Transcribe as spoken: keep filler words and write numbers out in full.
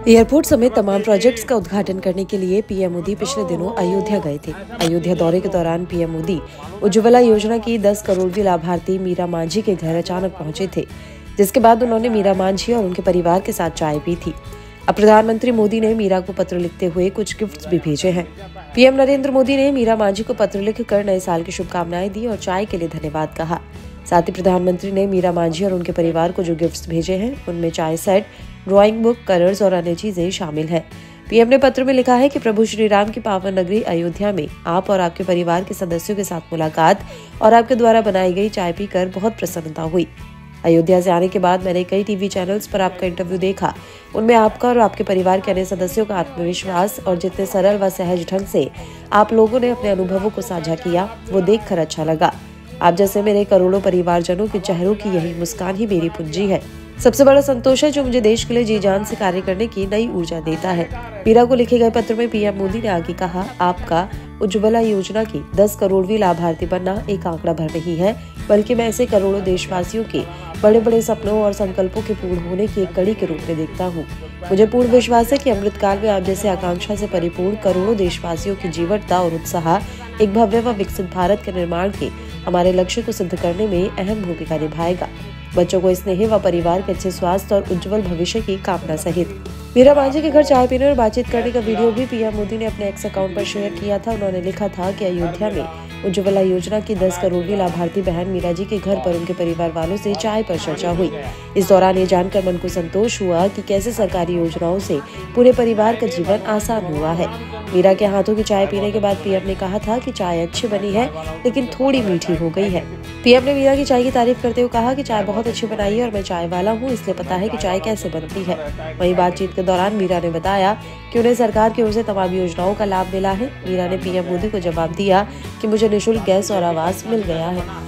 Airport समेत तमाम projects का उद्घाटन करने के लिए पीएम मोदी पिछले दिनों अयोध्या गए थे। अयोध्या दौरे के दौरान पीएम मोदी उज्ज्वला योजना की दस करोड़वीं लाभार्थी मीरा मांझी के घर अचानक पहुंचे थे, जिसके बाद उन्होंने मीरा मांझी और उनके परिवार के साथ चाय पी थी। अब प्रधानमंत्री मोदी ने मीरा को पत्र लिखते हुए कुछ गिफ्ट्स भी भेजे हैं। पीएम नरेंद्र मोदी ने मीरा मांझी को पत्र लिखकर नए साल की शुभकामनाएं दी और चाय के लिए धन्यवाद कहा। साथ ही प्रधानमंत्री ने मीरा मांझी और उनके परिवार को जो गिफ्ट्स भेजे हैं, उनमें चाय सेट, ड्राइंग बुक, कलर्स और अन्य चीजें शामिल हैं। पीएम ने पत्र में लिखा है कि प्रभु श्री राम की पावन नगरी अयोध्या में आप और आपके परिवार के सदस्यों के साथ मुलाकात और आपके द्वारा बनाई गई चाय पीकर बहुत प्रसन्नता हुई। अयोध्या से आने के बाद मैंने कई टीवी चैनल्स पर आपका इंटरव्यू देखा। उनमें आपका और आपके परिवार के अन्य सदस्यों का आत्मविश्वास और जितने सरल व सहज ढंग से आप लोगों ने अपने अनुभवों को साझा किया, वो देखकर अच्छा लगा। आप जैसे मेरे करोड़ों परिवारजनों के चेहरों की यही मुस्कान ही मेरी पूंजी है। सबसे बड़ा संतोष है जो मुझे देश के लिए जी जान से कार्य करने की नई ऊर्जा देता है। मीरा को लिखे गए पत्र में पीएम मोदी ने आगे कहा, आपका उज्ज्वला योजना की दस करोड़वीं लाभार्थी बनना एक आंकड़ा भर नहीं है, बल्कि मैं ऐसे करोड़ों देशवासियों के बड़े बड़े सपनों और संकल्पों के पूर्ण होने की एक कड़ी के रूप में देखता हूँ। मुझे पूर्ण विश्वास है कि अमृत काल में आप जैसे आकांक्षा से परिपूर्ण करोड़ों देशवासियों की जीवटता और उत्साह एक भव्य व विकसित भारत के निर्माण के हमारे लक्ष्य को सिद्ध करने में अहम भूमिका निभाएगा। बच्चों को स्नेह व परिवार के अच्छे स्वास्थ्य और उज्जवल भविष्य की कामना सहित मीरा मांझी के घर चाय पीने और बातचीत करने का वीडियो भी पीएम मोदी ने अपने एक्स अकाउंट पर शेयर किया था। उन्होंने लिखा था कि अयोध्या में उज्ज्वला योजना की दस करोड़वीं लाभार्थी बहन मीरा जी के घर पर उनके परिवार वालों से चाय पर चर्चा हुई। इस दौरान ये जानकर मन को संतोष हुआ कि कैसे सरकारी योजनाओं से पूरे परिवार का जीवन आसान हुआ है। मीरा के हाथों की चाय पीने के बाद पीएम ने कहा था कि चाय अच्छी बनी है, लेकिन थोड़ी मीठी हो गई है। पीएम ने मीरा की चाय की तारीफ करते हुए कहा कि चाय बहुत अच्छी बनाई है और मैं चाय वाला हूँ, इसलिए पता है कि चाय कैसे बनती है। वहीं बातचीत के दौरान मीरा ने बताया कि उन्हें सरकार की ओर से तमाम योजनाओं का लाभ मिला है। मीरा ने पीएम मोदी को जवाब दिया कि मुझे निःशुल्क गैस और आवास मिल गया है।